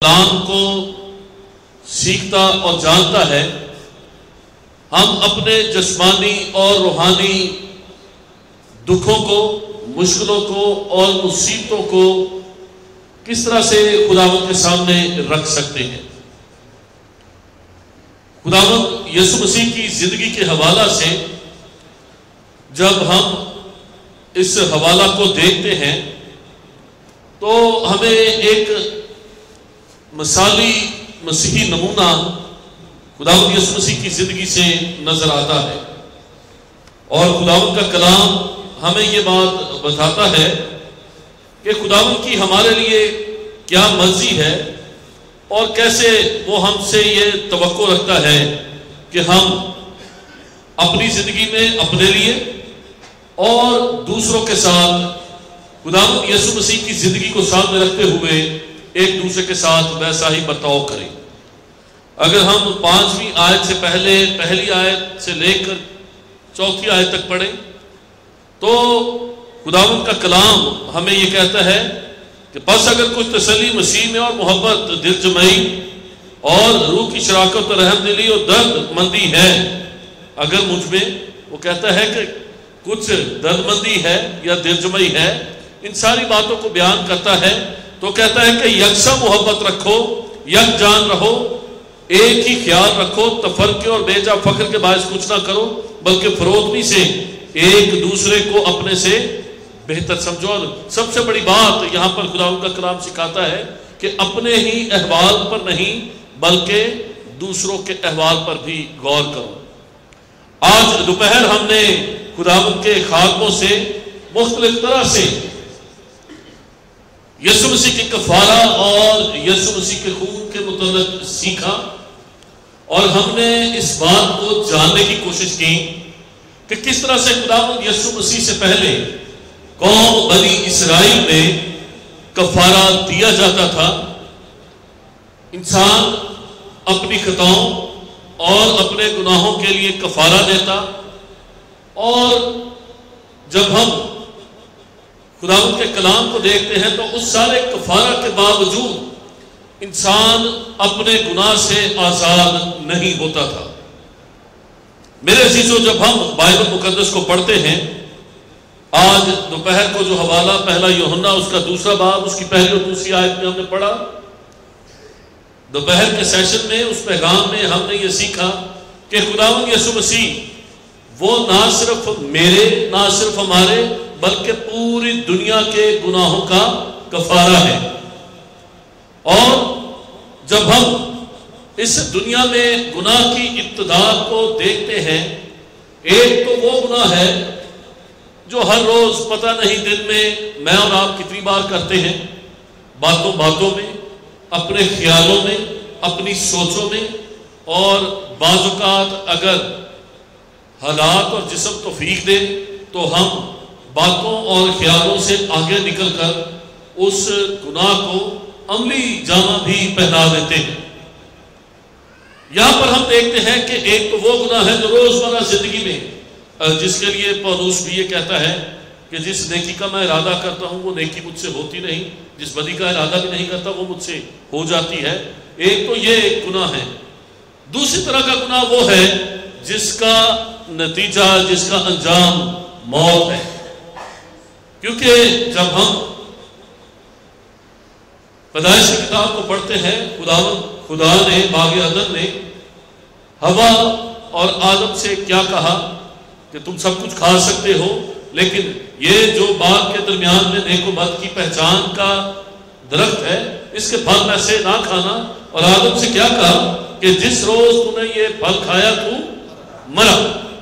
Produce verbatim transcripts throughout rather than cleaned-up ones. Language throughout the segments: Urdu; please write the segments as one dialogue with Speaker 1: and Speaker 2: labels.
Speaker 1: کلام کو سیکھتا اور جانتا ہے، ہم اپنے جسمانی اور روحانی دکھوں کو، مشکلوں کو اور مصیبتوں کو کس طرح سے خداوند کے سامنے رکھ سکتے ہیں۔ خداوند یسوع مسیح کی زندگی کے حوالہ سے جب ہم اس حوالہ کو دیکھتے ہیں تو ہمیں ایک مثالی مسیحی نمونہ خداوند یسوع مسیح کی زندگی سے نظر آتا ہے، اور خداوند کا کلام ہمیں یہ بات بتاتا ہے کہ خداوند کی ہمارے لیے کیا مرضی ہے اور کیسے وہ ہم سے یہ توقع رکھتا ہے کہ ہم اپنی زندگی میں اپنے لیے اور دوسروں کے ساتھ خداوند یسوع مسیح کی زندگی کو سامنے رکھتے ہوئے ایک دوسرے کے ساتھ ویسا ہی برتاؤ کریں۔ اگر ہم پانچویں آیت سے پہلے پہلی آیت سے لے کر چوتھی آیت تک پڑھیں تو خداوند کا کلام ہمیں یہ کہتا ہے کہ بس اگر کچھ تسلی مسیح میں اور محبت، دل جمعی اور روح کی شراکت اور رحم دلی اور درد مندی ہے، اگر مجھ میں، وہ کہتا ہے کہ کچھ درد مندی ہے یا دل جمعی ہے، ان ساری باتوں کو بیان کرتا ہے تو کہتا ہے کہ یکساں محبت رکھو، یک جان رہو، ایک ہی خیال رکھو، تفرقے اور بے جا فخر کے باعث کچھ نہ کرو بلکہ فروتنی سے ایک دوسرے کو اپنے سے بہتر سمجھو۔ اور سب سے بڑی بات یہاں پر خداوند کا کلام سکھاتا ہے کہ اپنے ہی احوال پر نہیں بلکہ دوسروں کے احوال پر بھی غور کرو۔ آج دوپہر ہم نے خداوند کے خادموں سے مختلف طرح سے یسوع مسیح کے کفارہ اور یسوع مسیح کے خون کے متعلق سیکھا، اور ہم نے اس بات کو جاننے کی کوشش کی کہ کس طرح سے خداوند یسوع مسیح سے پہلے قوم بنی اسرائیل میں کفارہ دیا جاتا تھا۔ انسان اپنی خطاؤں اور اپنے گناہوں کے لیے کفارہ دیتا، اور جب ہم خداوند کے کلام کو دیکھتے ہیں تو اس سارے کفارہ کے باوجود انسان اپنے گناہ سے آزاد نہیں ہوتا تھا۔ میرے عزیزو، جب ہم بائبل مقدس کو پڑھتے ہیں، آج دوپہر کو جو حوالہ پہلا یوحنا اس کا دوسرا باب اس کی پہلی اور دوسری آیت میں ہم نے پڑھا، دوپہر کے سیشن میں اس پیغام میں ہم نے یہ سیکھا کہ خداوند یسوع مسیح وہ نہ صرف میرے، نہ صرف ہمارے، بلکہ پوری دنیا کے گناہوں کا کفارہ ہے۔ اور جب ہم اس دنیا میں گناہ کی ابتدا کو دیکھتے ہیں، ایک تو وہ گناہ ہے جو ہر روز پتہ نہیں دن میں میں اور آپ کتنی بار کرتے ہیں، باتوں باتوں میں، اپنے خیالوں میں، اپنی سوچوں میں، اور بعض اوقات اگر حالات اور جسم توفیق دے تو ہم باتوں اور خیالوں سے آگے نکل کر اس گناہ کو عملی جامہ بھی پہنا دیتے ہیں۔ یہاں پر ہم دیکھتے ہیں کہ ایک تو وہ گناہ ہے جو روزمرہ زندگی میں، جس کے لیے پولس بھی یہ کہتا ہے کہ جس نیکی کا میں ارادہ کرتا ہوں وہ نیکی مجھ سے ہوتی نہیں، جس بدی کا ارادہ بھی نہیں کرتا وہ مجھ سے ہو جاتی ہے۔ ایک تو یہ ایک گناہ ہے۔ دوسری طرح کا گناہ وہ ہے جس کا نتیجہ، جس کا انجام موت ہے، کیونکہ جب ہم پیدائش کی کتاب کو پڑھتے ہیں، خداوند خدا نے باغ عدن نے ہوا اور آدم سے کیا کہا کہ تم سب کچھ کھا سکتے ہو، لیکن یہ جو باغ کے درمیان میں نیک و بد کی پہچان کا درخت ہے اس کے پھل میں سے نہ کھانا، اور آدم سے کیا کہا کہ جس روز تم نے یہ پھل کھایا تو مرا۔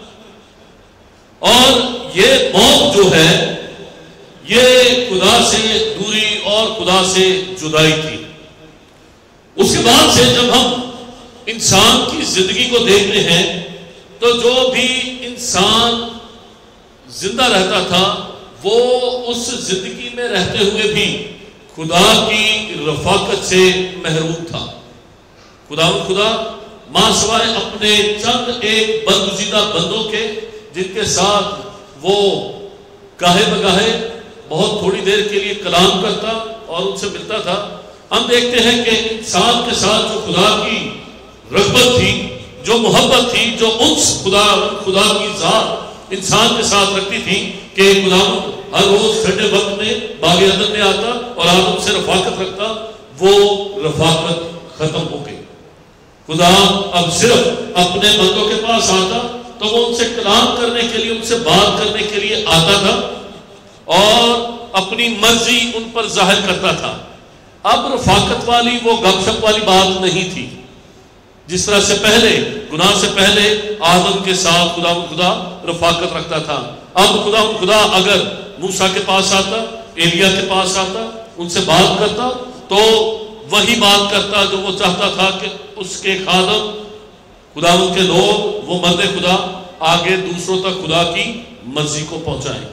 Speaker 1: اور یہ موت جو ہے یہ خدا سے دوری اور خدا سے جدائی تھی۔ اس کے بعد سے جب ہم انسان کی زندگی کو دیکھتے ہیں تو جو بھی انسان زندہ رہتا تھا وہ اس زندگی میں رہتے ہوئے بھی خدا کی رفاقت سے محروم تھا۔ خدا خدا ماں سوائے اپنے چند ایک برگزیدہ بندوں کے جن کے ساتھ وہ گاہے بگاہے بہت تھوڑی دیر کے لیے کلام کرتا اور ان سے ملتا تھا، ہم دیکھتے ہیں کہ انسان کے ساتھ جو خدا کی رغبت تھی، جو محبت تھی، جو انس خدا خدا کی ذات انسان کے ساتھ رکھتی تھی کہ خدا ہر روز ٹھنڈے وقت میں باغ عدن میں آتا اور آدم سے رفاقت رکھتا، وہ رفاقت ختم ہو گئی۔ خدا اب صرف اپنے بندوں کے پاس آتا تو وہ ان سے کلام کرنے کے لیے، ان سے بات کرنے کے لیے آتا تھا اور اپنی مرضی ان پر ظاہر کرتا تھا۔ اب رفاقت والی وہ گپ شپ والی بات نہیں تھی جس طرح سے پہلے، گناہ سے پہلے آدم کے ساتھ خدا خدا رفاقت رکھتا تھا۔ اب خدا خدا اگر موسیٰ کے پاس آتا، ایلیا کے پاس آتا، ان سے بات کرتا تو وہی بات کرتا جو وہ چاہتا تھا کہ اس کے خادم، خدا کے لوگ، وہ مرد خدا آگے دوسروں تک خدا کی مرضی کو پہنچائیں۔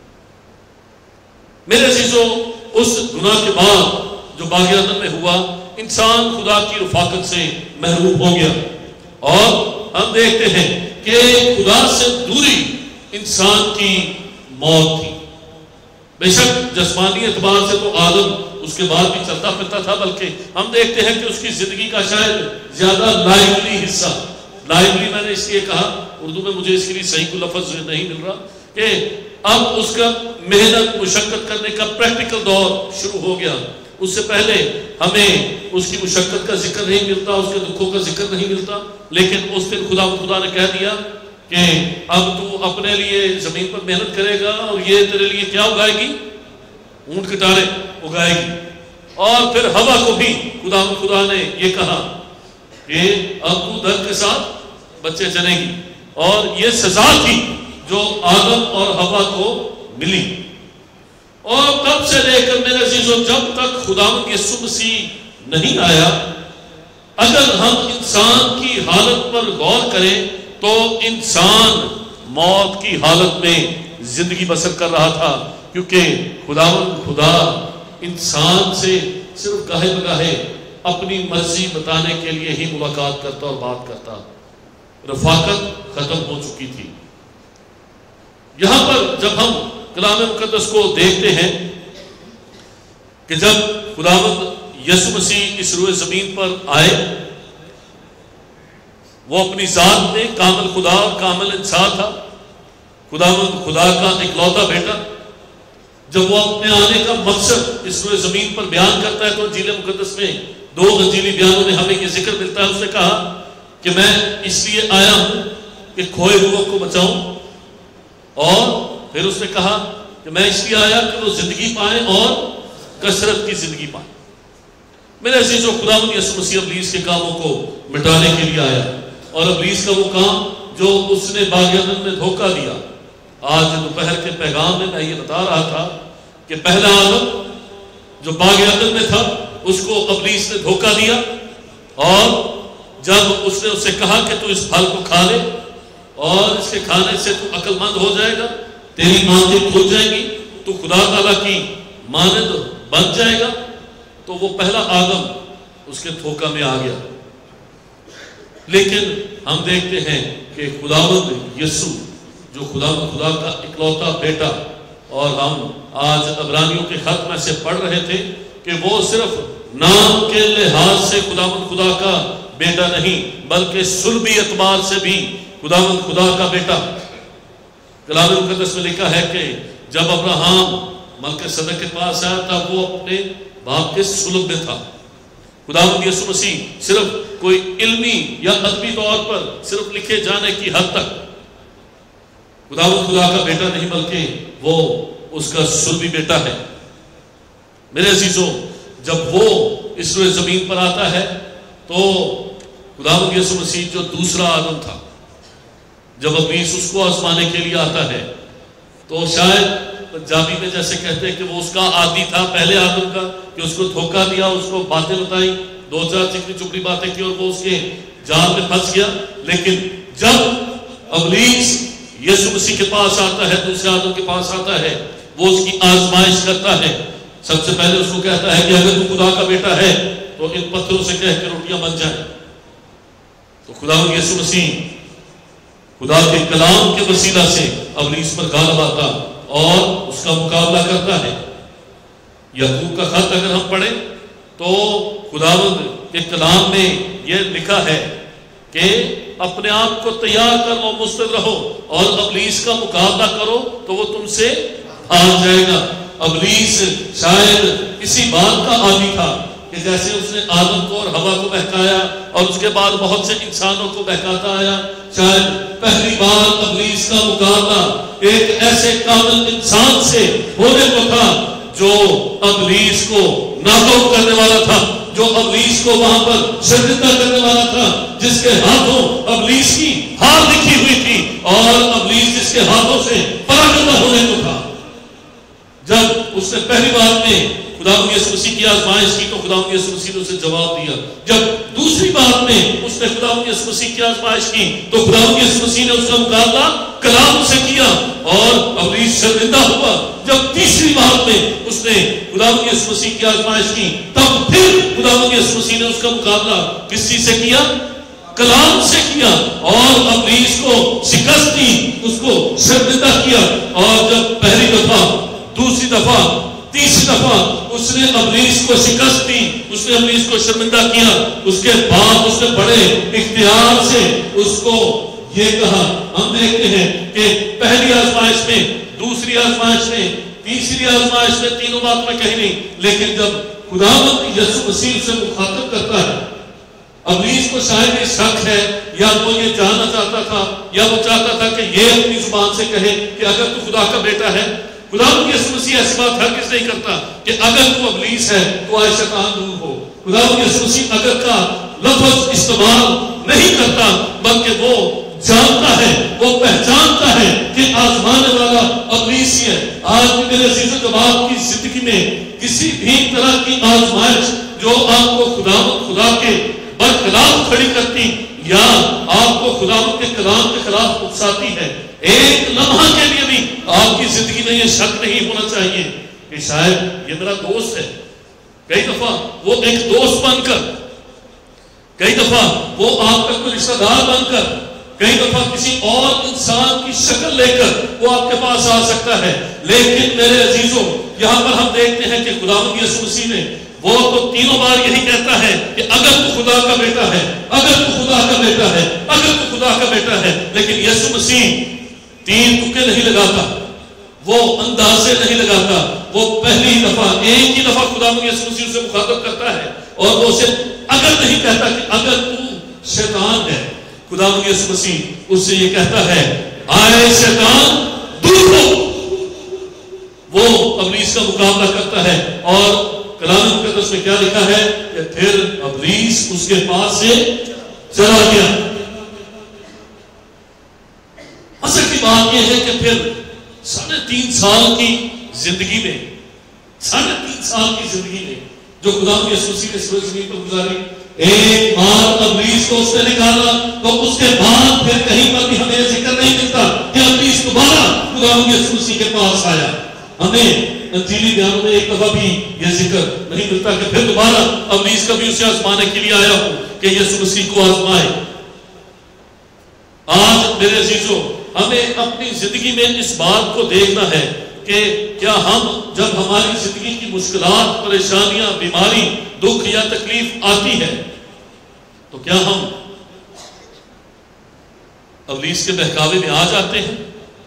Speaker 1: میرے عزیزو، اس گناہ کے بعد جو باغ عدن میں ہوا، انسان خدا کی رفاقت سے محروم ہو گیا اور ہم دیکھتے ہیں کہ خدا سے دوری انسان کی موت تھی۔ بے شک جسمانی اعتبار سے تو آدم اس کے بعد بھی چلتا پھرتا تھا، بلکہ ہم دیکھتے ہیں کہ اس کی زندگی کا شاید زیادہ لائیولی حصہ، لائیولی میں نے اس لیے کہا، اردو میں مجھے اس کے لیے صحیح کوئی لفظ نہیں مل رہا، کہ اب اس کا محنت مشقت کرنے کا پریکٹیکل دور شروع ہو گیا۔ اس سے پہلے ہمیں اس کی مشقت کا ذکر نہیں ملتا، اس کے دکھوں کا ذکر نہیں ملتا، لیکن اس دن خدا خدا نے کہہ دیا کہ اب تو اپنے لیے زمین پر محنت کرے گا اور یہ تیرے لیے کیا اگائے گی؟ اونٹ کٹارے اگائے گی۔ اور پھر ہوا کو بھی خدا خدا نے یہ کہا کہ اب تو درد کے ساتھ بچے چلے گی، اور یہ سزا تھی جو آدم اور ہوا کو ملی۔ اور تب سے لے کر میرے عزیزو، جب تک خداوند یسوع مسیح نہیں آیا، اگر ہم انسان کی حالت پر غور کریں تو انسان موت کی حالت میں زندگی بسر کر رہا تھا، کیونکہ خداوند خدا انسان سے صرف گاہے بگاہے اپنی مرضی بتانے کے لیے ہی ملاقات کرتا اور بات کرتا۔ رفاقت ختم ہو چکی تھی۔ یہاں پر جب ہم کلام مقدس کو دیکھتے ہیں کہ جب خداوند یسوع مسیح اس روئے زمین پر آئے، وہ اپنی ذات میں کامل خدا اور کامل انسان تھا، خداوند خدا کا اکلوتا بیٹا۔ جب وہ اپنے آنے کا مقصد اس روئے زمین پر بیان کرتا ہے تو انجیل مقدس میں دو انجیلی بیانوں میں ہمیں یہ ذکر ملتا ہے۔ اس نے کہا کہ میں اس لیے آیا ہوں کہ کھوئے ہوئوں کو بچاؤں، اور پھر اس نے کہا کہ میں اس لیے آیا کہ وہ زندگی پائیں اور کثرت کی زندگی پائیں۔ میرے عزیزو، خداوند یسوع مسیح ابلیس کے کاموں کو مٹانے کے لیے آیا، اور ابلیس کا وہ کام جو اس نے باغ عدن میں دھوکہ دیا، آج دوپہر کے پیغام میں میں یہ بتا رہا تھا کہ پہلا آدم جو باغ عدن میں تھا اس کو ابلیس نے دھوکہ دیا، اور جب اس نے اس سے کہا کہ تو اس پھل کو کھا لے اور اس کے کھانے سے تو عقل مند ہو جائے گا، تیری آنکھیں کھل جائیں گی، تو خدا تعالیٰ کی مانند بن جائے گا، تو وہ پہلا آدم اس کے دھوکہ میں آ گیا۔ لیکن ہم دیکھتے ہیں کہ خداوند یسوع جو خدا خدا کا اکلوتا بیٹا، اور ہم آج عبرانیوں کے خط میں سے پڑھ رہے تھے کہ وہ صرف نام کے لحاظ سے خداوند خدا کا بیٹا نہیں، بلکہ صلبی اعتبار سے بھی خداوند خدا کا بیٹا۔ کلام مقدس میں لکھا ہے کہ جب ابراہیم ملک صدق کے پاس آیا تب وہ اپنے باپ کے صلب میں تھا۔ خداوند یسوع مسیح صرف کوئی علمی یا ادبی طور پر صرف لکھے جانے کی حد تک خداوند خدا کا بیٹا نہیں، بلکہ وہ اس کا صلبی بیٹا ہے۔ میرے عزیزو، جب وہ اس روئے زمین پر آتا ہے تو خداوند یسوع مسیح جو دوسرا آدم تھا، جب ابلیس اس کو آزمانے کے لیے آتا ہے تو شاید پنجابی میں جیسے کہتے ہیں کہ وہ اس کا عادی تھا پہلے آدم کا، کہ اس کو دھوکہ دیا، اس کو باتیں بتائی، دو چار چکنی چپڑی باتیں کی اور وہ اس کے جال میں پھنس گیا۔ لیکن جب ابلیس یسوع مسیح کے پاس آتا ہے، دوسرے آدم کے پاس آتا ہے، وہ اس کی آزمائش کرتا ہے۔ سب سے پہلے اس کو کہتا ہے کہ اگر تو خدا کا بیٹا ہے تو ان پتھروں سے کہہ کے روٹیاں بن جائیں۔ تو خداوند یسوع مسیح خدا کے کلام کے وسیلہ سے ابلیس پر غالب آتا اور اس کا مقابلہ کرتا ہے۔ یعقوب کا خط اگر ہم پڑھیں تو خداوند کے کلام میں یہ لکھا ہے کہ اپنے آپ کو تیار کر لو، مستعد رہو اور ابلیس کا مقابلہ کرو تو وہ تم سے ہار جائے گا۔ ابلیس شاید اسی بات کا عادی تھا کہ جیسے اس نے آدم کو اور ہوا کو بہکایا اور اس کے بعد بہت سے انسانوں کو بہکاتا آیا، شاید پہلی بار ابلیس کا مقابلہ ایک ایسے کامل انسان سے ہونے کو تھا جو ابلیس کو ناک آؤٹ کرنے والا تھا، جو ابلیس کو وہاں پر شرمندہ کرنے والا تھا، جس کے ہاتھوں ابلیس کی ہار لکھی ہوئی تھی اور ابلیس جس کے ہاتھوں سے پراگندہ ہونے کو تھا۔ جب اس نے پہلی بار میں خداوند یسوع مسیح کی آزمائش کی تو خداوند یسوع مسیح نے اسے جواب دیا۔ جب دوسری بار میں اس نے خداوند یسوع مسیح کی آزمائش کی تو خداوند یسوع مسیح نے اس کا مقابلہ کلام سے کیا اور ابلیس شرمندہ ہوا۔ جب تیسری بار میں اس نے خداوند یسوع مسیح کی آزمائش کی تب پھر خداوند یسوع مسیح نے اس کا مقابلہ کس چیز سے کیا؟ کلام سے کیا اور ابلیس کو شکست دی، اس کو شرمندہ کیا۔ اور جب پہلی دفعہ، دوسری دفعہ، تیسری دفعہ اس نے ابلیس کو شکست دی، اس نے ابلیس کو شرمندہ کیا، اس کے بعد اس نے بڑے اختیار سے اس کو یہ کہا۔ ہم دیکھتے ہیں کہ پہلی آزمائش میں، دوسری آزمائش میں، تیسری آزمائش میں، تینوں بات میں کہیں نہیں، لیکن جب خداوند یسوع مسیح سے مخاطب کرتا ہے، ابلیس کو شاید یہ شک ہے یا وہ یہ جاننا چاہتا تھا یا وہ چاہتا تھا کہ یہ اپنی زبان سے کہے کہ اگر تو خدا کا بیٹا ہے۔ خداوند یسوع مسیح ایسی بات ہرگز نہیں کرتا کہ اگر تو ابلیس ہے تو آئے شیطان دور ہو۔ خداوند یسوع مسیح اگر کا لفظ استعمال نہیں کرتا، بلکہ وہ جانتا ہے، وہ پہچانتا ہے کہ آزمانے والا ابلیس ہی ہے۔ آج بھی میرے عزیز و جب آپ کی زندگی میں کسی بھی طرح کی آزمائش جو آپ کو خداوند خدا کے برخلاف کھڑی کرتی یا آپ کو خداوند کے کلام کے خلاف اکساتی ہے، ایک لمحہ کے لیے بھی آپ کی زندگی میں یہ شک نہیں ہونا چاہیے کہ شاید یہ میرا دوست ہے۔ کئی دفعہ وہ ایک دوست بن کر، کئی دفعہ وہ آپ کا کوئی رشتہ دار بن کر، کئی دفعہ کسی اور انسان کی شکل لے کر وہ آپ کے پاس آ سکتا ہے، لیکن میرے عزیزوں یہاں پر ہم دیکھتے ہیں کہ خداوند یسوع مسیح نے وہ تو تینوں بار یہی کہتا ہے کہ اگر تو خدا کا بیٹا ہے، اگر تو خدا کا بیٹا ہے، اگر تو خدا کا بیٹا ہے، لیکن یسوع مسیح تین تکے نہیں لگاتا، وہ اندازے نہیں لگاتا، وہ پہلی دفعہ ایک ہی دفعہ خداوند یسوع مسیح سے مخاطب کرتا ہے اور وہ اسے اگر نہیں کہتا کہ اگر تو شیطان ہے، خداوند یسوع مسیح اس سے یہ کہتا ہے آئے شیطان دور ہو۔ وہ ابلیس کا مقابلہ کرتا ہے اور کلام مقدس میں کیا لکھا ہے کہ پھر ابلیس اس کے پاس سے چلا گیا۔ اصل کی بات یہ ہے کہ پھر ساڑھے تین سال کی زندگی میں ساڑھے تین سال کی زندگی میں جو خداوند یسوع مسیح نے سورج زمین پر گزاری، ایک بار ابلیس کو اس نے نکالا تو اس کے بعد پھر کہیں پر بھی ہمیں ذکر نہیں ملتا کہ ابلیس دوبارہ خداوند یسوع مسیح کے پاس آیا۔ ہمیں انجیلی بیانوں میں ایک دفعہ بھی یہ ذکر نہیں ملتا کہ پھر دوبارہ ابلیس کبھی اسے آزمانے کے لیے آیا ہو کہ یسوع مسیح کو آزمائے۔ آج میرے عزیزوں ہمیں اپنی زندگی میں اس بات کو دیکھنا ہے کہ کیا ہم جب ہماری زندگی کی مشکلات، پریشانیاں، بیماری، دکھ یا تکلیف آتی ہے تو کیا ہم ابلیس کے بہکاوے میں آ جاتے ہیں؟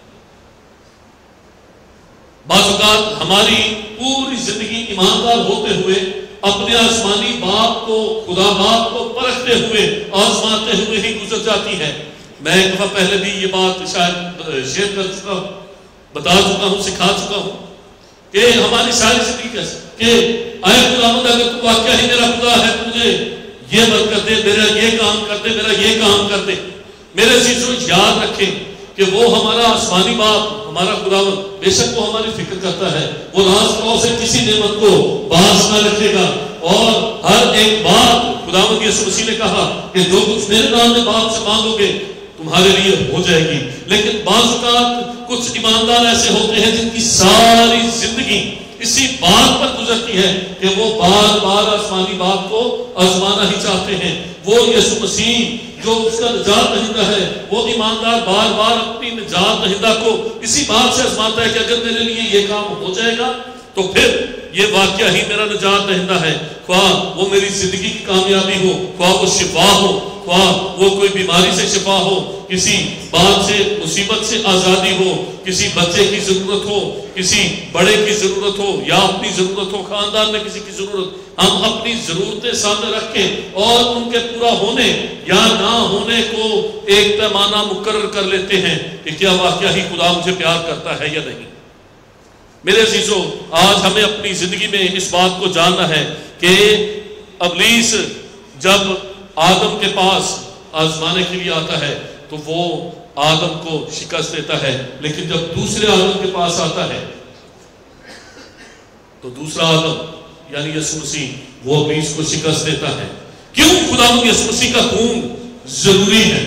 Speaker 1: بعض اوقات ہماری پوری زندگی ایماندار ہوتے ہوئے اپنے آسمانی باپ کو، خدا باپ کو پرکھتے ہوئے، آزماتے ہوئے ہی گزر جاتی ہے۔ میں ایک دفعہ پہلے بھی یہ بات شاید شیئر کر چکا ہوں، بتا چکا ہوں، سکھا چکا ہوں کہ ہماری ساری زندگی کیسے کہ اے خداوند اگر تو واقعہ ہی میرا خدا ہے تو مجھے یہ مت کر دے، میرا یہ کام کر دے، میرا یہ کام کر دے۔ میرے عزیزوں یاد رکھیں کہ وہ ہمارا آسمانی باپ، ہمارا خداوند، بے شک وہ ہماری فکر کرتا ہے، وہ راز پاؤ سے کسی نعمت کو باز نہ رکھے گا اور ہر ایک بات خداوند یسوع مسیح نے کہا کہ جو کچھ میرے نام میں باپ سے مانگو گے تمہارے لیے ہو جائے گی۔ لیکن بعض اوقات کچھ ایماندار ایسے ہوتے ہیں جن کی ساری زندگی اسی بات پر گزرتی ہے کہ وہ بار بار آسمانی باپ کو آزمانا ہی چاہتے ہیں۔ وہ یسوع مسیح جو اس کا نجات دہندہ ہے، وہ ایماندار بار بار اپنی نجات دہندہ کو اسی بات سے آزماتا ہے کہ اگر میرے لیے یہ کام ہو جائے گا تو پھر یہ واقعہ ہی میرا نجات دہندہ ہے. خواہ وہ میری زندگی کی کامیابی ہو، خواہ وہ شفا ہو، خواہ وہ کوئی بیماری سے شفا ہو، کسی بات سے مصیبت سے آزادی ہو، کسی بچے کی ضرورت ہو، کسی بڑے کی ضرورت ہو، یا اپنی ضرورت ہو، خاندان میں کسی کی ضرورت، ہم اپنی ضرورتیں سامنے رکھ کے اور ان کے پورا ہونے یا نہ ہونے کو ایک پیمانہ مقرر کر لیتے ہیں کہ کیا واقعہ ہی خدا مجھے پیار کرتا ہے یا نہیں. میرے عزیزو، آج ہمیں اپنی زندگی میں اس بات کو جاننا ہے کہ ابلیس جب آدم کے پاس آزمانے کے لیے آتا ہے تو وہ آدم کو شکست دیتا ہے، لیکن جب دوسرے آدم کے پاس آتا ہے تو دوسرا آدم یعنی یسوع مسیح وہ ابلیس کو شکست دیتا ہے. کیوں؟ خداوند یسوع مسیح کا خون ضروری ہے.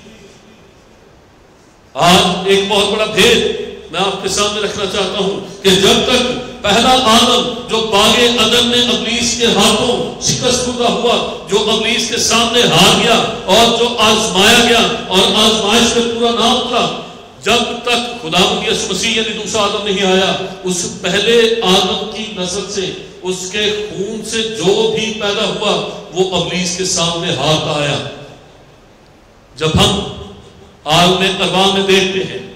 Speaker 1: آج ایک بہت بڑا بھید میں آپ کے سامنے رکھنا چاہتا ہوں کہ جب تک پہلا آدم جو باغ عدن میں ابلیس کے ہاتھوں شکست خوردہ ہوا، جو ابلیس کے سامنے ہار گیا اور جو آزمایا گیا اور آزمائش میں پورا نہ اترا، جب تک خداوند یسوع مسیح یعنی دوسرا آدم نہیں آیا، اس پہلے آدم کی نسل سے، اس کے خون سے جو بھی پیدا ہوا وہ ابلیس کے سامنے ہارتا آیا. جب ہم عالم ارواح میں دیکھتے ہیں،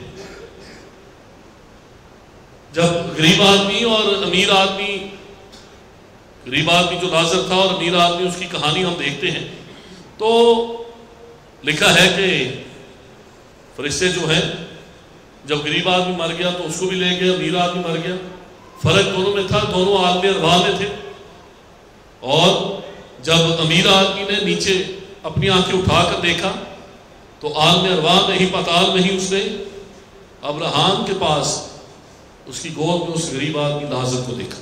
Speaker 1: جب غریب آدمی اور امیر آدمی، غریب آدمی جو ناظر تھا اور امیر آدمی، اس کی کہانی ہم دیکھتے ہیں تو لکھا ہے کہ فرشتے جو ہیں جب غریب آدمی مر گیا تو اس کو بھی لے گئے، امیر آدمی مر گیا. فرق دونوں میں تھا، دونوں عالم ارواح میں تھے. اور جب امیر آدمی نے نیچے اپنی آنکھیں اٹھا کر دیکھا تو عالم ارواح میں ہی، پتال میں ہی اس نے ابراہیم کے پاس اس کی گود میں اس غریب آدمی لازر کو دیکھا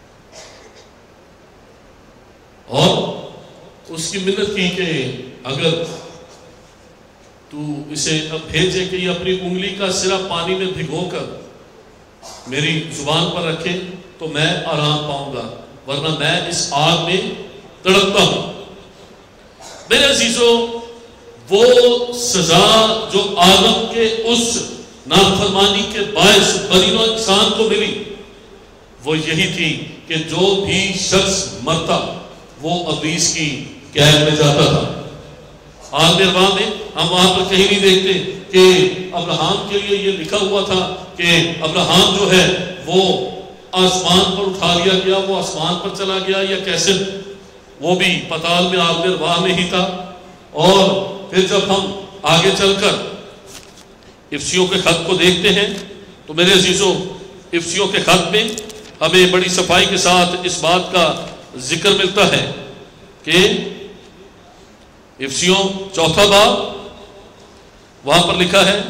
Speaker 1: اور اس کی منت کی کہ اگر تو اسے اب بھیجے کہ یہ اپنی انگلی کا سرا پانی میں بھگو کر میری زبان پر رکھے تو میں آرام پاؤں گا، ورنہ میں اس آگ میں تڑپتا ہوں. میرے عزیزو، وہ سزا جو آدم کے اس نافرمانی کے باعث بنی نوع انسان کو ملی وہ یہی تھی کہ جو بھی شخص مرتا وہ ابلیس کی قید میں جاتا تھا. عالم ارواح میں ہم وہاں پر کہیں نہیں دیکھتے کہ ابراہیم کے لیے یہ لکھا ہوا تھا کہ ابراہیم جو ہے وہ آسمان پر اٹھا لیا گیا، وہ آسمان پر چلا گیا یا کیسے، وہ بھی پتال میں عالم ارواح میں ہی تھا. اور پھر جب ہم آگے چل کر افسیوں کے خط کو دیکھتے ہیں تو میرے عزیزوں، افسیوں کے خط میں ہمیں بڑی صفائی کے ساتھ اس بات کا ذکر ملتا ہے کہ افسیوں چوتھا باب، وہاں پر لکھا ہے،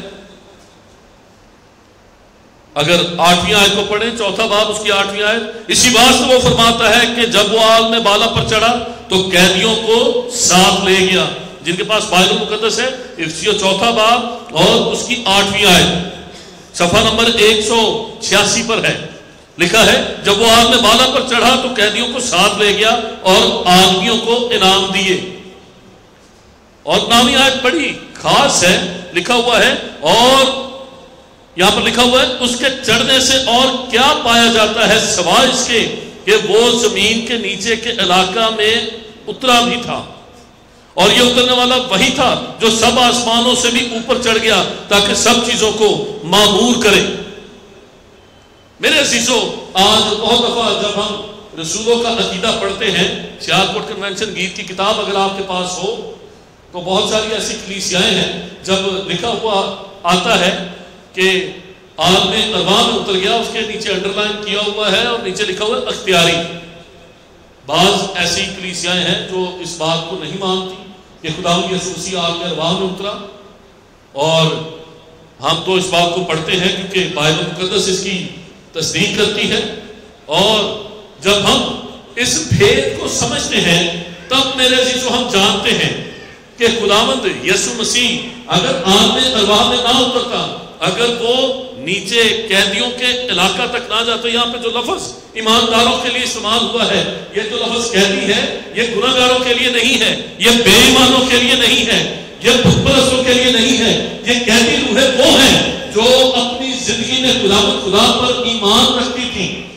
Speaker 1: اگر آٹھویں آیت کو پڑھیں، چوتھا باب اس کی آٹھویں آیت، اسی بات سے وہ فرماتا ہے کہ جب وہ عالم بالا پر چڑھا تو قیدیوں کو ساتھ لے گیا. جن کے پاس بائبل مقدس ہے، افسیوں چوتھا باب اور اس کی آٹھویں آیت صفحہ نمبر ایک سو چھیاسی پر ہے، لکھا ہے جب وہ عالم بالا پر چڑھا تو قیدیوں کو ساتھ لے گیا اور آدمیوں کو انعام دیے. اور نامی آیت بڑی خاص ہے، لکھا ہوا ہے، اور یہاں پر لکھا ہوا ہے اس کے چڑھنے سے اور کیا پایا جاتا ہے سوائے اس کے کہ وہ زمین کے نیچے کے علاقہ میں اترا بھی تھا، اور یہ اترنے والا وہی تھا جو سب آسمانوں سے بھی اوپر چڑھ گیا تاکہ سب چیزوں کو معمور کرے. میرے عزیزوں، آج بہت دفعہ جب ہم رسولوں کا عقیدہ پڑھتے ہیں، سیالکوٹ کنونشن گیت کی کتاب اگر آپ کے پاس ہو تو بہت ساری ایسی کلیسیائیں ہیں جب لکھا ہوا آتا ہے کہ عالم ارواح میں اتر گیا، اس کے نیچے انڈر لائن کیا ہوا ہے اور نیچے لکھا ہوا ہے اختیاری. بعض ایسی کلیسیائیں ہیں جو اس بات کو نہیں مانتی کہ خداوند یسوع مسیح عالم ارواح میں اترا، اور ہم تو اس بات کو پڑھتے ہیں کیونکہ بائبل مقدس اس کی تصدیق کرتی ہے. اور جب ہم اس بھید کو سمجھتے ہیں تب میرے عزیزو ہم جانتے ہیں کہ خداوند یسوع مسیح اگر عالم ارواح میں نہ اترتا، اگر وہ نیچے قیدیوں کے علاقہ تک نہ جاتا، یہاں پہ جو لفظ ایمانداروں کے لیے استعمال ہوا ہے، یہ جو لفظ قیدی ہے یہ گناہگاروں کے لیے نہیں ہے، یہ بے ایمانوں کے لیے نہیں ہے، یہ بت پرستوں کے لیے نہیں ہے. یہ قیدی روحیں وہ ہیں جو اپنی زندگی میں خدا خدا پر ایمان رکھتی تھی،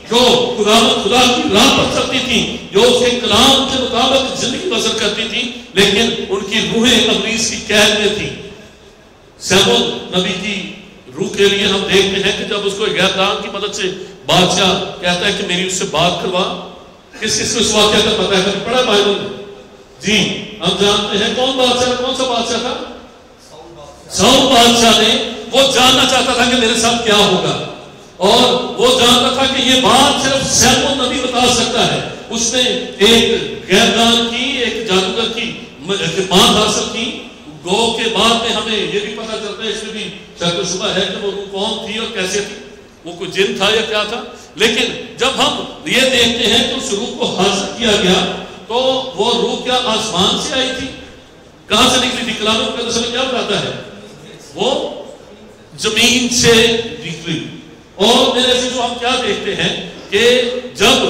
Speaker 1: جو خدا خدا کی راہ پر چلتی تھی، جو اس کے کلام کے مطابق زندگی بسر کرتی تھی، لیکن ان کی روحیں ابلیس کی قید میں تھی۔ سیمون نبی کی روح کے لیے ہم دیکھتے ہیں کہ جب اس کو غیر دان کی مدد سے بادشاہ کہتا ہے کہ میری اس سے بات کروا، کس کس کو اس واقعہ کا پتہ ہے؟ کبھی پڑھا بائبل میں؟ جی ہم جانتے ہیں کون بادشاہ، کون سا بادشاہ تھا؟ ساؤل بادشاہ نے، وہ جاننا چاہتا تھا کہ میرے ساتھ کیا ہوگا، اور وہ جانتا تھا کہ یہ بات صرف سیمون نبی بتا سکتا ہے۔ اس نے ایک غیر دان کی، ایک جادوگر کی مات حاصل کی۔ گو کے بعد میں ہمیں یہ بھی پتہ چلتا ہے، اس میں بھی شک و شبہ ہے کہ وہ روح کون تھی اور کیسے تھی، وہ کوئی جن تھا یا کیا تھا۔ لیکن جب ہم یہ دیکھتے ہیں کہ اس روح کو حاصل کیا گیا تو وہ روح کیا آسمان سے آئی تھی؟ کہاں سے نکلی تھی؟ کلام مقدس میں کیا بتاتا ہے؟ وہ زمین سے نکلی۔ اور میرے عزیزو ہم کیا دیکھتے ہیں کہ جب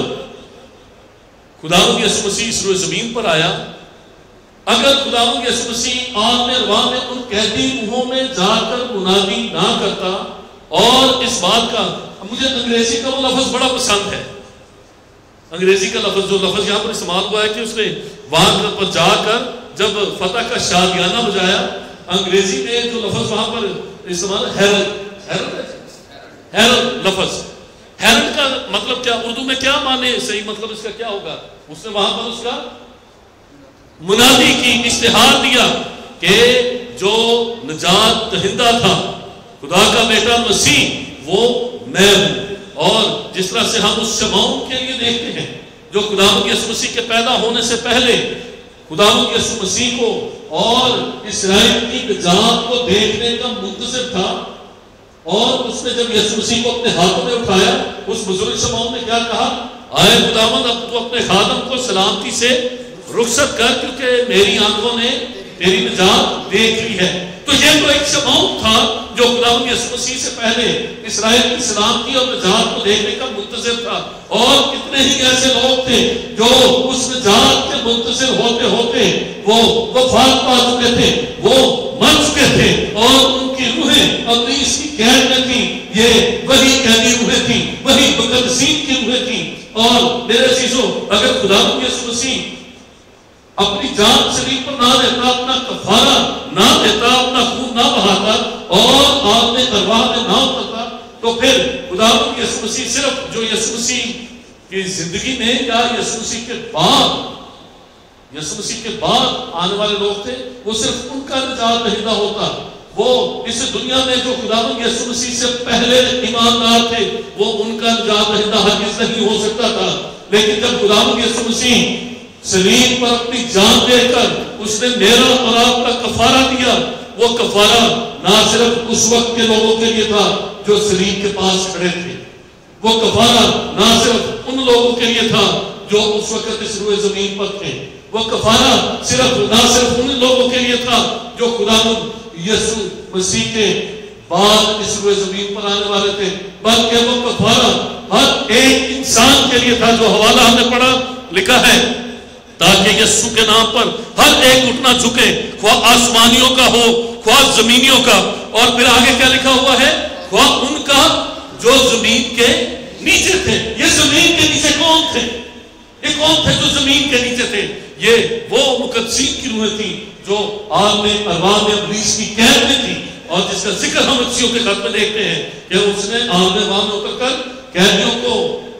Speaker 1: خداوند یسوع مسیح اس روئے زمین پر آیا، اگر خداوند یسوع مسیح عالم ارواح میں ان قیدی روحوں میں جا کر منادی نہ کرتا، اور اس بات کا مجھے انگریزی کا وہ لفظ بڑا پسند ہے، انگریزی کا لفظ جو لفظ یہاں پر استعمال ہوا ہے کہ اس نے وہاں پر جا کر جب فتح کا شادیانہ بجایا، انگریزی میں جو لفظ وہاں پر استعمال ہے ہیرلڈ، ہیرلڈ ہیرلڈ لفظ، ہیرلڈ کا مطلب کیا اردو میں کیا معنی صحیح مطلب اس کا کیا ہوگا؟ اس نے وہاں پر اس کا منادی کی، اشتہار دیا کہ جو نجات دہندہ تھا، خدا کا بیٹا مسیح، وہ میں ہوں۔ اور جس طرح سے ہم اس شمعون کے لیے دیکھتے ہیں جو خداوند یسوع مسیح کے پیدا ہونے سے پہلے خداوند یسوع مسیح کو اور اسرائیل کی نجات کو دیکھنے کا منتظر تھا، اور اس نے جب یسوع مسیح کو اپنے ہاتھوں میں اٹھایا، اس بزرگ شمعون نے کیا کہا؟ آئے خداوند اب تو اپنے خادم کو سلامتی سے رخصت کر، کیونکہ میری آنکھوں نے تیری نجات دیکھ لی ہے۔ تو یہ تو ایک شمعون تھا جو خداوند یسوع مسیح سے پہلے اسرائیل کی سلامتی اور نجات کو دیکھنے کا منتظر تھا، اور کتنے ہی ایسے لوگ تھے جو اس نجات کے منتظر ہوتے ہوتے وہ وفات پا چکے تھے، وہ مر چکے تھے، اور ان کی روحیں ابلیس کی قید میں تھیں۔ یہ وہی قیدی روحیں تھیں، وہی مقدسین کی روحیں تھیں۔ اور میرے عزیزو، اگر خداوند یسوع مسیح اپنی جان شریف پر نہ دیتا، اپنا کفارہ نہ دیتا، اپنا خون نہ بہاتا، اور عالم ارواح میں نہ اترتا، تو پھر خداوند یسوع مسیح صرف جو یسوع مسیح کی زندگی میں یا یسوع مسیح کے بعد یسوع مسیح کے بعد آنے والے لوگ تھے، وہ صرف ان کا نجات دہندہ ہوتا۔ وہ اس دنیا میں جو خداوند یسوع مسیح سے پہلے ایماندار تھے، وہ ان کا نجات دہندہ ہرگز نہیں ہو سکتا تھا۔ لیکن جب خداوند یسوع مسیح صلیب پر اپنی جان دے کر اس نے میرا اور آپ کا کفارہ دیا، وہ کفارہ نہ صرف اس وقت کے لوگوں کے لیے تھا جو صلیب کے پاس کھڑے تھے، وہ کفارہ نہ صرف ان لوگوں کے لیے تھا جو اس وقت اس روئے زمین پر تھے، وہ کفارہ صرف نہ صرف ان لوگوں کے لیے تھا جو خداوند یسوع مسیح کے بعد اس روئے زمین پر آنے والے تھے، بلکہ وہ کفارہ ہر ایک انسان کے لیے تھا، جو حوالہ ہم نے پڑھا لکھا ہے تاکہ یسوع کے نام پر ہر ایک اٹھنا جھکے، خواہ آسمانیوں کا ہو خواہ زمینیوں کا، اور پھر آگے کیا لکھا ہوا ہے؟ خواہ ان کا جو زمین کے نیچے تھے۔ یہ زمین کے نیچے کون تھے؟ یہ کون تھے جو زمین کے نیچے تھے؟ یہ وہ مقدسین کی روحیں تھیں جو عالم ارواح میں ابلیس کی قید میں تھی، اور جس کا ذکر ہم اکسیوں کے خط میں دیکھتے ہیں کہ اس نے عالم ارواح میں اتر کر قیدیوں کو،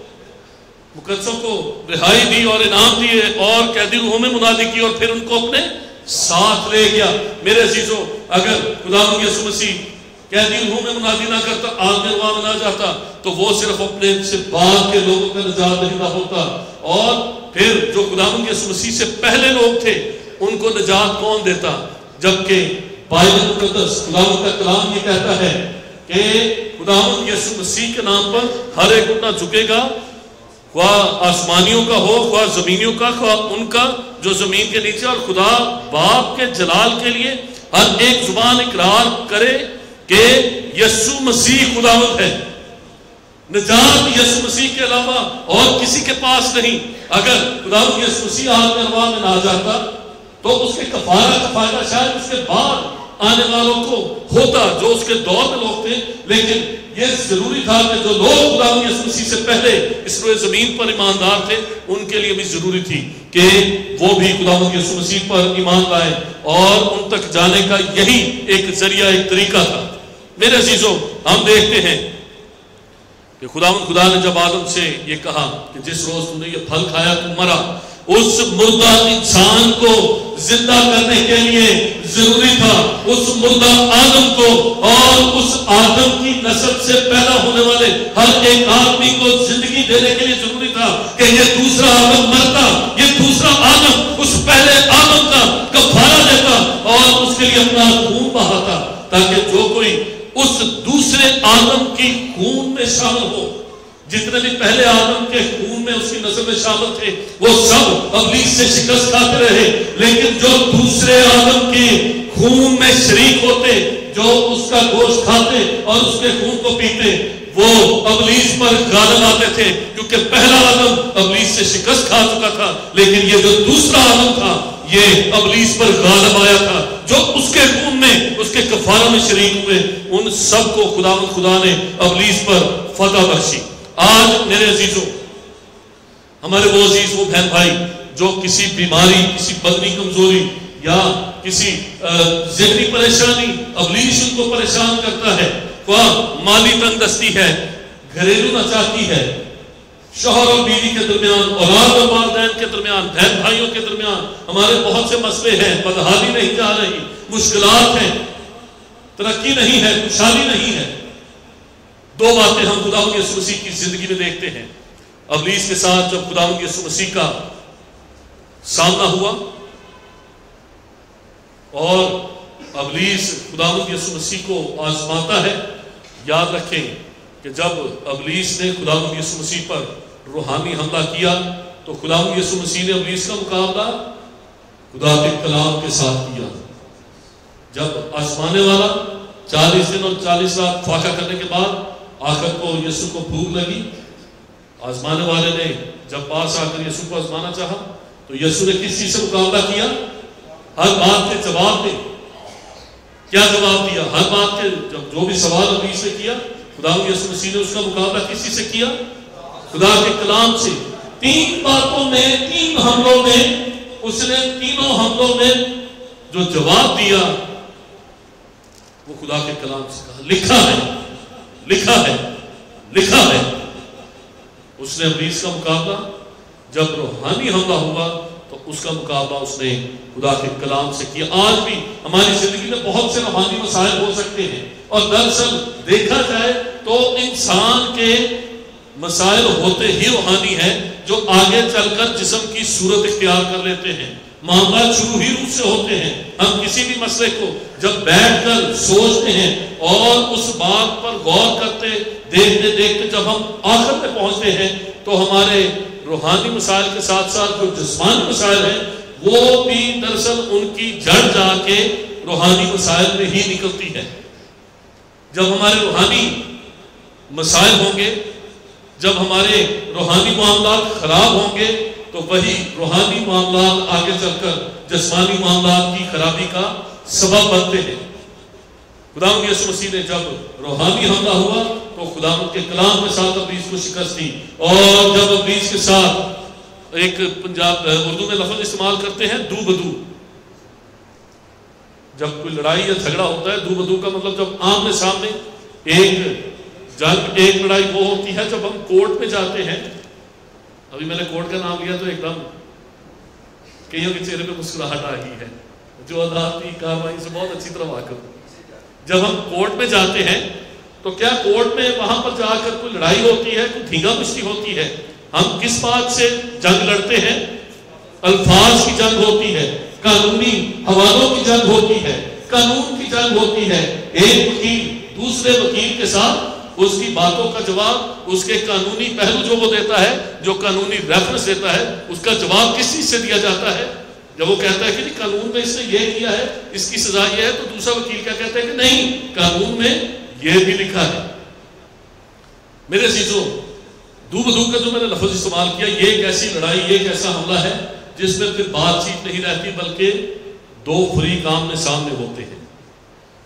Speaker 1: مقدسوں کو رہائی دی اور انعام دیے، اور قیدی روحوں میں منادی کی، اور پھر ان کو اپنے ساتھ لے گیا۔ میرے عزیزو، اگر خداوند یسوع مسیح قیدی روحوں میں منادی نہ کرتا، عالم ارواح میں نہ جاتا، تو وہ صرف اپنے سے بعد کے لوگوں کا نجات دہندہ ہوتا، اور پھر جو خداوند یسوع مسیح سے پہلے لوگ تھے ان کو نجات کون دیتا؟ جبکہ بائبل مقدس خداوند کا کلام یہ کہتا ہے کہ خداوند یسوع مسیح کے نام پر ہر ایک اٹھنا جھکے گا، خواہ آسمانیوں کا ہو خواہ زمینیوں کا، خواہ ان کا جو زمین کے نیچے، اور خدا باپ کے جلال کے لیے ہر ایک زبان اقرار کرے کہ یسوع مسیح خداوند ہے۔ نجات یسوع مسیح کے علاوہ اور کسی کے پاس نہیں۔ اگر خداوند یسوع مسیح عالم ارواح میں نہ جاتا تو اس کے کفارہ کا فائدہ شاید اس کے بعد آنے والوں کو ہوتا جو اس کے دور میں لوگ تھے، لیکن یہ ضروری تھا کہ جو لوگ خدا یسوع مسیح سے پہلے اس روئے زمین پر ایماندار تھے ان کے لیے بھی ضروری تھی کہ وہ بھی خدا یسوع مسیح پر ایمان لائے، اور ان تک جانے کا یہی ایک ذریعہ، ایک طریقہ تھا۔ میرے عزیزوں، ہم دیکھتے ہیں کہ خدا خدا نے جب آدم سے یہ کہا کہ جس روز تم نے یہ پھل کھایا تم مرا، اس مردہ انسان کو زندہ کرنے کے لیے ضروری تھا اس مردہ آدم کو اور اس آدم کی نسل سے پیدا ہونے والے ہر ایک آدمی کو زندگی دینے کے لیے ضروری تھا کہ یہ دوسرا آدم مرتا، یہ دوسرا آدم اس پہلے آدم کا کفارہ دیتا اور اس کے لیے اپنا خون بہاتا، تاکہ جو کوئی اس دوسرے آدم کی خون میں شامل ہو، جتنے بھی پہلے آدم کے خون میں اس کی نسل میں شامل تھے وہ سب ابلیس سے شکست کھاتے رہے، لیکن جو دوسرے آدم کے خون میں شریک ہوتے، جو اس کا گوشت کھاتے اور اس کے خون کو پیتے، وہ ابلیس پر غالب آتے تھے، کیونکہ پہلا آدم ابلیس سے شکست کھا چکا تھا، لیکن یہ جو دوسرا آدم تھا یہ ابلیس پر غالب آیا تھا، جو اس کے خون میں اس کے کفارہ میں شریک ہوئے، ان سب کو خدا خدا نے ابلیس پر فتح بخشی۔ آج میرے عزیزوں، ہمارے وہ عزیز وہ بہن بھائی جو کسی بیماری، کسی بدنی کمزوری یا کسی ذہنی پریشانی، ابلیس ان کو پریشان کرتا ہے، خواہ مالی تنگ دستی ہے، گھریلو ناچاکی ہے، شوہر اور بیوی کے درمیان، اولاد اور والدین کے درمیان، بہن بھائیوں کے درمیان ہمارے بہت سے مسئلے ہیں، بدحالی نہیں جا رہی، مشکلات ہیں، ترقی نہیں ہے، خوشحالی نہیں ہے۔ دو باتیں ہم خدا یسوع مسیح کی زندگی میں دیکھتے ہیں۔ ابلیس کے ساتھ جب خدا یسوع مسیح کا سامنا ہوا اور ابلیس خدا یسوع مسیح کو آزماتا ہے، یاد رکھیں کہ جب ابلیس نے خدا یسوع مسیح پر روحانی حملہ کیا تو خدا یسوع مسیح نے ابلیس کا مقابلہ خدا کے کلام کے ساتھ کیا۔ جب آزمانے والا چالیس دن اور چالیس رات فاقہ کرنے کے بعد آخر کو یسوع کو بھوک لگی، آزمانے والے نے جب پاس آ کر یسوع کو آزمانا چاہا تو یسوع نے کس چیز سے مقابلہ کیا؟ ہر بات کے جواب دے۔ کیا جواب دیا؟ ہر بات کے جب جو بھی سوال ابلیس نے کیا، خدا یسوع مسیح نے اس کا مقابلہ کسی سے کیا؟ خدا کے کلام سے۔ تین باتوں میں، تین حملوں میں اس نے تینوں حملوں میں جو جواب دیا وہ خدا کے کلام سے کہا، لکھا ہے، لکھا ہے، لکھا ہے۔ اس نے ابلیس کا مقابلہ جب روحانی حملہ ہوا تو اس کا مقابلہ اس نے خدا کے کلام سے کیا۔ آج بھی ہماری زندگی میں بہت سے روحانی مسائل ہو سکتے ہیں، اور دراصل دیکھا جائے تو انسان کے مسائل ہوتے ہی روحانی ہیں جو آگے چل کر جسم کی صورت اختیار کر لیتے ہیں۔ معاملات شروع ہی روح سے ہوتے ہیں۔ ہم کسی بھی مسئلے کو جب بیٹھ کر سوچتے ہیں اور اس بات پر غور کرتے دیکھتے دیکھتے جب ہم آخر میں پہنچتے ہیں تو ہمارے روحانی مسائل کے ساتھ ساتھ جو جسمانی مسائل ہیں وہ بھی دراصل ان کی جڑ جا کے روحانی مسائل میں ہی نکلتی ہے۔ جب ہمارے روحانی مسائل ہوں گے، جب ہمارے روحانی معاملات خراب ہوں گے تو وہی روحانی معاملات آگے چل کر جسمانی معاملات کی خرابی کا سبب بنتے ہیں۔ خدا یسوع مسیح نے جب روحانی حملہ ہوا تو خدا کے کلام کے ساتھ ابلیس کو شکست دی، اور جب ابلیس کے ساتھ ایک پنجاب اردو میں لفظ استعمال کرتے ہیں دو بدو، جب کوئی لڑائی یا جھگڑا ہوتا ہے دو بدو کا مطلب جب آمنے سامنے ایک جنگ، ایک لڑائی وہ ہوتی ہے جب ہم کورٹ میں جاتے ہیں۔ ابھی میں نے کورٹ کا نام لیا تو ایک دم کئیوں کے چہرے پہ مسکراہٹ آ گئی ہے جو عدالتی کارروائی سے بہت اچھی طرح واقف۔ جب ہم کورٹ میں جاتے ہیں تو کیا کورٹ میں وہاں پر جا کر کوئی لڑائی ہوتی ہے، کوئی دھینگا پشتی ہوتی ہے؟ ہم کس بات سے جنگ لڑتے ہیں؟ الفاظ کی جنگ ہوتی ہے، قانونی حوالوں کی جنگ ہوتی ہے، قانون کی جنگ ہوتی ہے۔ ایک وکیل دوسرے وکیل کے ساتھ اس کی باتوں کا جواب، اس کے قانونی پہلو جو وہ دیتا ہے، جو قانونی ریفرنس دیتا ہے، اس کا جواب کس چیز سے دیا جاتا ہے؟ جب وہ کہتا ہے کہ جی قانون میں اس نے یہ کیا ہے، اس کی سزا یہ ہے، تو دوسرا وکیل کیا کہتا ہے کہ نہیں، قانون میں یہ بھی لکھا ہے۔ میرے عزیزوں، دو بدو کا جو میں نے لفظ استعمال کیا، یہ ایک ایسی لڑائی، یہ ایک ایسا حملہ ہے جس میں پھر بات چیت نہیں رہتی بلکہ دو فریق آمنے سامنے ہوتے ہیں۔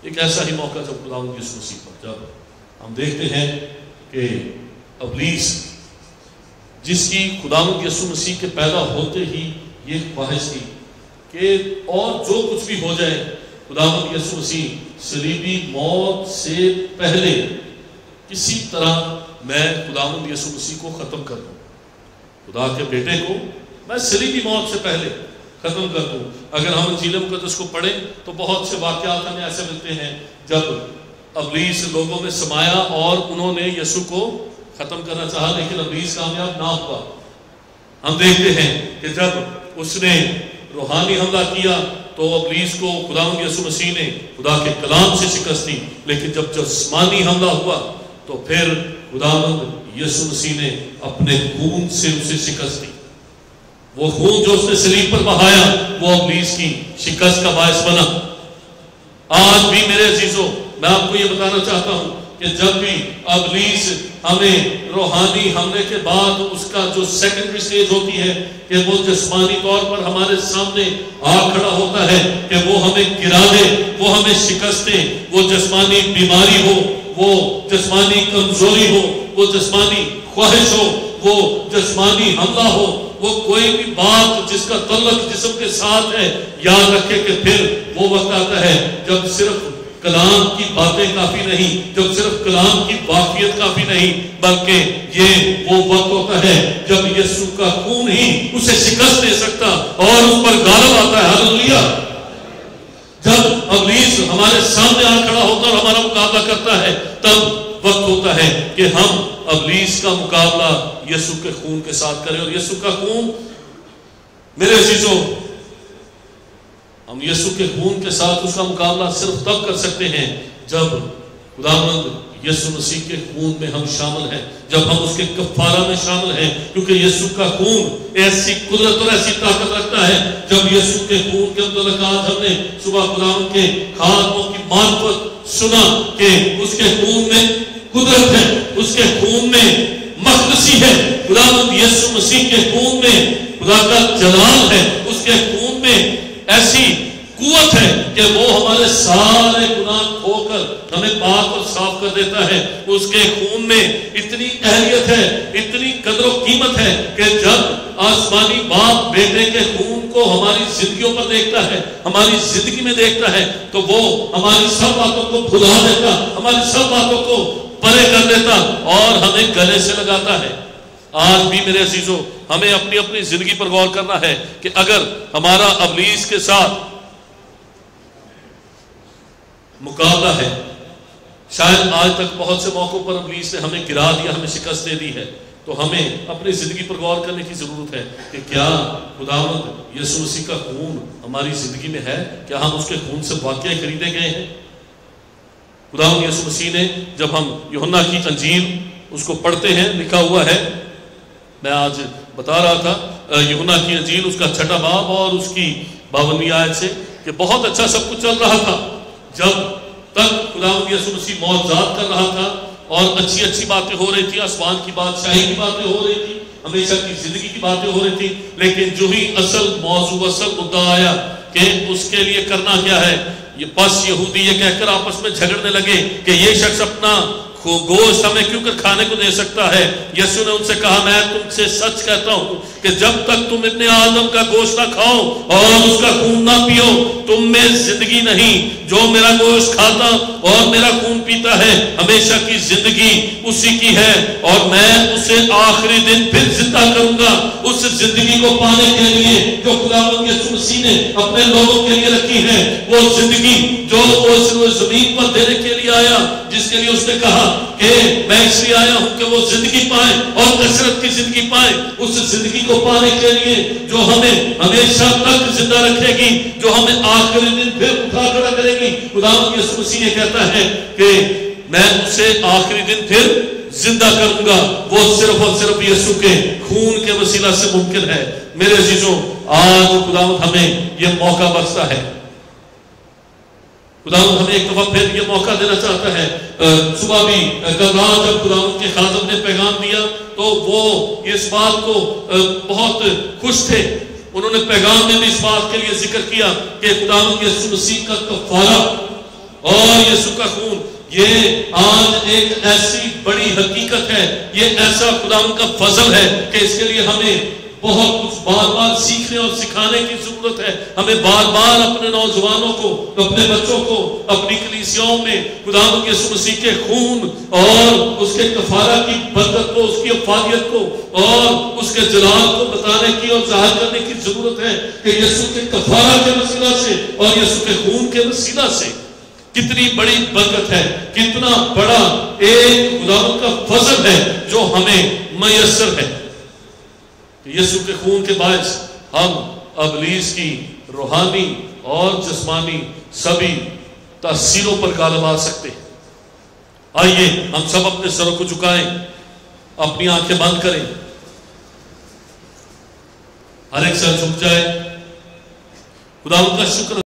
Speaker 1: ایک ایسا ہی موقع جب خداوند یسوع مسیح پر جب ہم دیکھتے ہیں کہ ابلیس جس کی خداوند یسوع مسیح کے پیدا ہوتے ہی یہ خواہش تھی کہ اور جو کچھ بھی ہو جائے خداوند یسوع مسیح صلیبی موت سے پہلے کسی طرح میں خداوند یسوع مسیح کو ختم کر دوں، خدا کے بیٹے کو میں صلیبی موت سے پہلے ختم کر دوں۔ اگر ہم انجیل مقدس کو پڑھیں تو بہت سے واقعات ہمیں ایسے ملتے ہیں جب ابلیس لوگوں میں سمایا اور انہوں نے یسوع کو ختم کرنا چاہا، لیکن ابلیس کامیاب نہ ہوا۔ ہم دیکھتے ہیں کہ جب اس نے روحانی حملہ کیا تو ابلیس کو خداوند یسوع مسیح نے خدا کے کلام سے شکست دی، لیکن جب جسمانی حملہ ہوا تو پھر خداوند یسوع مسیح نے اپنے خون سے اسے شکست دی۔ وہ خون جو اس نے صلیب پر بہایا وہ ابلیس کی شکست کا باعث بنا۔ آج بھی میرے عزیزوں میں آپ کو یہ بتانا چاہتا ہوں کہ جب بھی ابلیس ہمیں روحانی حملے کے بعد اس کا جو سیکنڈری سٹیج ہوتی ہے کہ وہ جسمانی طور پر ہمارے سامنے آ کھڑا ہوتا ہے کہ وہ ہمیں گرا دے، وہ ہمیں شکست دے، وہ جسمانی بیماری ہو، وہ جسمانی کمزوری ہو، وہ جسمانی خواہش ہو، وہ جسمانی حملہ ہو، وہ کوئی بھی بات جس کا تعلق جسم کے ساتھ ہے، یاد رکھے کہ پھر وہ وقت آتا ہے جب صرف کلام کی باتیں کافی نہیں، جب صرف کلام کی واقعیت کافی نہیں، بلکہ یہ وہ وقت ہوتا ہے جب یسوع کا خون ہی اسے شکست دے سکتا اور اس پر غالب آتا ہے۔ ہاللیلویہ۔ جب ابلیس ہمارے سامنے آ کھڑا ہوتا اور ہمارا مقابلہ کرتا ہے تب وقت ہوتا ہے کہ ہم ابلیس کا مقابلہ یسوع کے خون کے ساتھ کریں، اور یسوع کا خون میرے عزیزوں ہم یسوع کے خون کے ساتھ اس کا مقابلہ صرف تب کر سکتے ہیں جب خداوند یسوع مسیح کے خون میں ہم شامل ہیں، جب ہم اس کے کفارہ میں شامل ہیں، کیونکہ یسوع کا خون ایسی قدرت اور ایسی طاقت رکھتا ہے۔ جب یسوع کے خون کے متعلقات ہم نے صبح خداوند کے خادموں کی معرفت سنا کہ اس کے خون میں قدرت ہے، اس کے خون میں مقدسی ہے، خداوند یسوع مسیح کے خون میں خدا کا جلال ہے، اس کے خون میں ایسی قوت ہے کہ وہ ہمارے سارے گناہ کھو کر ہمیں پاک اور صاف کر دیتا ہے۔ اس کے خون میں اتنی اہلیت ہے، اتنی قدر و قیمت ہے کہ جب آسمانی باپ بیٹے کے خون کو ہماری زندگیوں پر دیکھتا ہے، ہماری زندگی میں دیکھتا ہے تو وہ ہماری سب باتوں کو بھلا دیتا، ہماری سب باتوں کو پرے کر دیتا اور ہمیں گلے سے لگاتا ہے۔ آج بھی میرے عزیزوں ہمیں اپنی اپنی زندگی پر غور کرنا ہے کہ اگر ہمارا ابلیس کے ساتھ مقابلہ ہے، شاید آج تک بہت سے موقعوں پر ابلیس نے ہمیں گرا دیا، ہمیں شکست دے دی ہے، تو ہمیں اپنی زندگی پر غور کرنے کی ضرورت ہے کہ کیا خداوند یسوع مسیح کا خون ہماری زندگی میں ہے؟ کیا ہم اس کے خون سے واقعی خریدے گئے ہیں؟ خداوند یسوع مسیح نے جب ہم یوحنا کی انجیل اس کو پڑھتے ہیں، لکھا ہوا ہے، میں آج بتا رہا تھا یوحنا کی انجیل اس کا چھٹا باب اور اس کی باونویں آیت سے کہ بہت اچھا سب کچھ چل رہا تھا جب تک خداوند یسوع مسیح معجزات کر رہا تھا اور اچھی اچھی باتیں ہو رہی تھی، آسمان کی بادشاہی کی باتیں ہو رہی تھی، ہمیشہ کی زندگی کی باتیں ہو رہی تھی، لیکن جو ہی اصل موضوع اصل مدعا آیا کہ اس کے لیے کرنا کیا ہے، یہ بس یہودی یہ کہہ کر آپس میں جھگڑنے لگے کہ یہ شخص اپنا گوشت ہمیں کیوں کر کھانے کو دے سکتا ہے۔ یسوع نے ان سے کہا میں تم سے سچ کہتا ہوں کہ جب تک تم ابن آدم کا گوشت نہ کھاؤ اور اس کا خون نہ پیو تم میں زندگی نہیں۔ جو میرا گوشت کھاتا اور میرا خون پیتا ہے ہمیشہ کی زندگی اسی کی ہے اور میں اسے آخری دن پھر زندہ کروں گا۔ اس زندگی کو پانے کے لیے جو خداوند یسوع مسیح نے اپنے لوگوں کے لیے رکھی ہے، وہ زندگی جو وہ زمین پر دینے کے لیے آیا، جس کے لیے اس نے کہا کہ میں اس لیے آیا ہوں کہ وہ زندگی پائیں اور کثرت کی زندگی پائیں۔ اس زندگی کو پانے کے لیے جو ہمیں ہمیشہ تک زندہ رکھے گی، جو ہمیں آخری دن پھر اٹھا کھڑا کرے گی، خداوند یسوع مسیح یہ کہتا ہے کہ میں اسے آخری دن پھر زندہ کروں گا۔ وہ صرف اور صرف یسوع کے خون کے وسیلہ سے ممکن ہے۔ میرے عزیزوں آج خداوند ہمیں یہ موقع بخشتا ہے، خداوند ہمیں ایک دفعہ پھر یہ موقع دینا چاہتا ہے۔ صبح بھی کل رات جب خداوند کے خادم نے پیغام دیا تو وہ اس بات کو بہت خوش تھے، انہوں نے پیغام میں بھی اس بات کے لیے ذکر کیا کہ خداوند یسوع مسیح کا کفارہ اور یسوع کا خون یہ آج ایک ایسی بڑی حقیقت ہے، یہ ایسا خدا ان کا فضل ہے کہ اس کے لیے ہمیں بہت کچھ بار بار سیکھنے اور سکھانے کی ضرورت ہے. ہمیں بار بار اپنے نوجوانوں کو، اپنے بچوں کو، اپنی کلیسیاؤں میں خداوند یسوع مسیح کے خون اور اس کے کفارہ کی برکت کو، اس کی افادیت کو اور اس کے جلال کو بتانے کی اور ظاہر کرنے کی ضرورت ہے کہ یسوع کے کفارہ کے وسیلہ سے اور یسوع کے خون کے وسیلہ سے کتنی بڑی برکت ہے، کتنا بڑا ایک خداوند کا فضل ہے جو ہمیں میسر ہے. یسوع کے خون کے باعث ہم ابلیس کی روحانی اور جسمانی سبھی تاثیروں پر غالب آ سکتے ہیں. آئیے ہم سب اپنے سروں کو جھکائیں، اپنی آنکھیں بند کریں، ہر ایک سر جھک جائے، خداوند کا شکر